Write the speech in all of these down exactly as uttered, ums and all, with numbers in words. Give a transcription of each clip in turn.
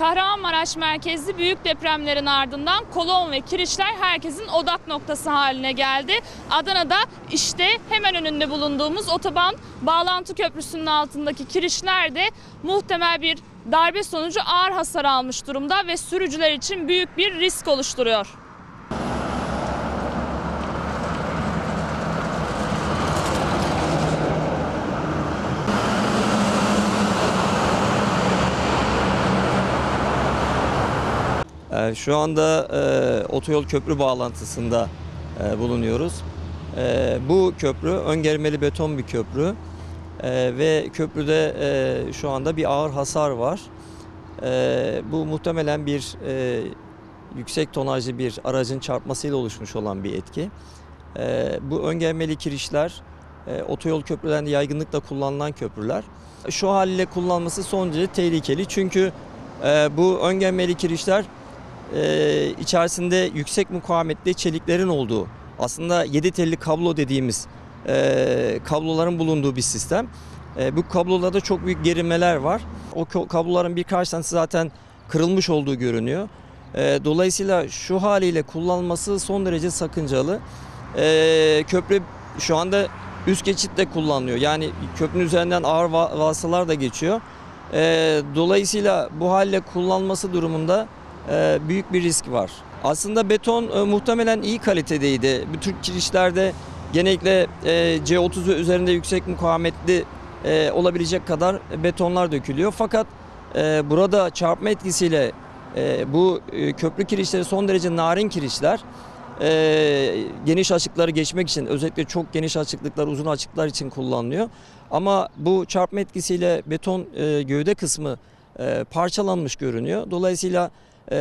Kahramanmaraş merkezli büyük depremlerin ardından kolon ve kirişler herkesin odak noktası haline geldi. Adana'da işte hemen önünde bulunduğumuz otoban bağlantı köprüsünün altındaki kirişler de muhtemel bir darbe sonucu ağır hasar almış durumda ve sürücüler için büyük bir risk oluşturuyor. Şu anda e, otoyol köprü bağlantısında e, bulunuyoruz. E, bu köprü öngermeli beton bir köprü e, ve köprüde e, şu anda bir ağır hasar var. E, bu muhtemelen bir e, yüksek tonajlı bir aracın çarpmasıyla oluşmuş olan bir etki. E, bu öngermeli kirişler e, otoyol köprülerinde yaygınlıkla kullanılan köprüler. Şu haliyle kullanması son derece tehlikeli çünkü e, bu öngermeli kirişler Ee, içerisinde yüksek mukavemetli çeliklerin olduğu, aslında yedi telli kablo dediğimiz e, kabloların bulunduğu bir sistem. E, bu kablolarda çok büyük gerimeler var. O kabloların birkaç tanesi zaten kırılmış olduğu görünüyor. E, dolayısıyla şu haliyle kullanılması son derece sakıncalı. E, köprü şu anda üst geçitte kullanılıyor. Yani köprünün üzerinden ağır vasıtalar da geçiyor. E, dolayısıyla bu haliyle kullanılması durumunda büyük bir risk var. Aslında beton e, muhtemelen iyi kalitedeydi. Bu tür kirişlerde genellikle e, C otuz ve üzerinde yüksek mukavemetli e, olabilecek kadar betonlar dökülüyor. Fakat e, burada çarpma etkisiyle e, bu e, köprü kirişleri son derece narin kirişler. E, geniş açıkları geçmek için, özellikle çok geniş açıklıklar, uzun açıklar için kullanılıyor. Ama bu çarpma etkisiyle beton e, gövde kısmı e, parçalanmış görünüyor. Dolayısıyla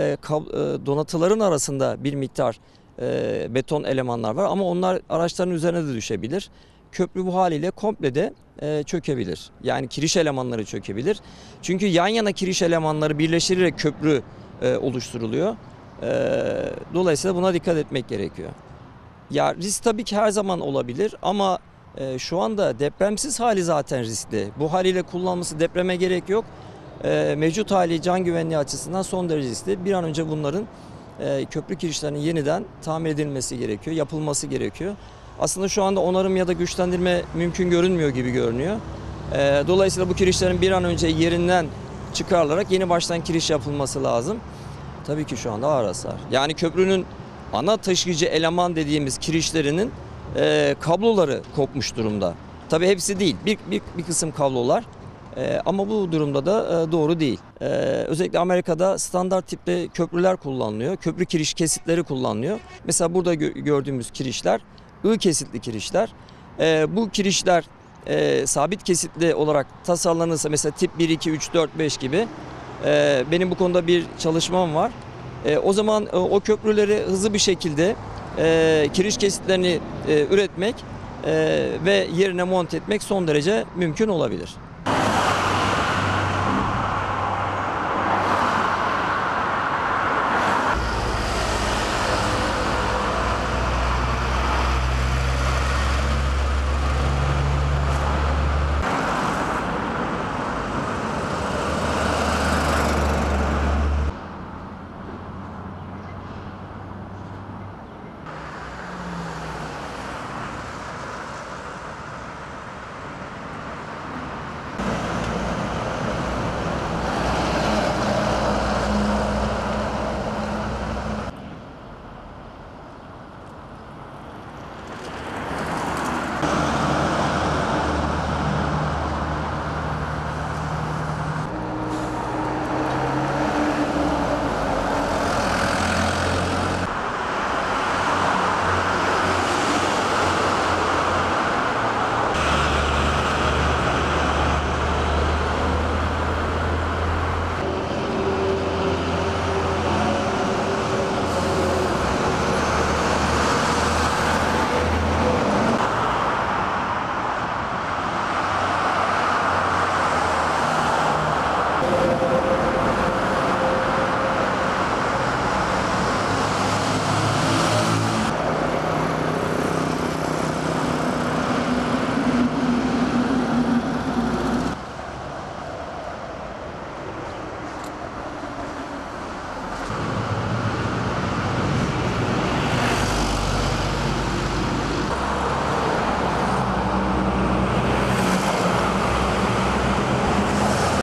donatıların arasında bir miktar beton elemanlar var ama onlar araçların üzerine de düşebilir. Köprü bu haliyle komple de çökebilir. Yani kiriş elemanları çökebilir. Çünkü yan yana kiriş elemanları birleştirerek köprü oluşturuluyor. Dolayısıyla buna dikkat etmek gerekiyor. Ya risk tabii ki her zaman olabilir ama şu anda depremsiz hali zaten riskli. Bu haliyle kullanılması, depreme gerek yok. E, mevcut hali can güvenliği açısından son derece riskli. Bir an önce bunların e, köprü kirişlerinin yeniden tamir edilmesi gerekiyor, yapılması gerekiyor. Aslında şu anda onarım ya da güçlendirme mümkün görünmüyor gibi görünüyor. E, dolayısıyla bu kirişlerin bir an önce yerinden çıkarılarak yeni baştan kiriş yapılması lazım. Tabii ki şu anda ağır hasar. Yani köprünün ana taşıyıcı eleman dediğimiz kirişlerinin e, kabloları kopmuş durumda. Tabii hepsi değil, bir, bir, bir kısım kablolar. Ee, ama bu durumda da e, doğru değil. Ee, özellikle Amerika'da standart tipte köprüler kullanılıyor. Köprü kiriş kesitleri kullanılıyor. Mesela burada gö gördüğümüz kirişler I kesitli kirişler. Ee, bu kirişler e, sabit kesitli olarak tasarlanırsa mesela tip bir, iki, üç, dört, beş gibi e, benim bu konuda bir çalışmam var. E, o zaman e, o köprüleri hızlı bir şekilde e, kiriş kesitlerini e, üretmek e, ve yerine monte etmek son derece mümkün olabilir.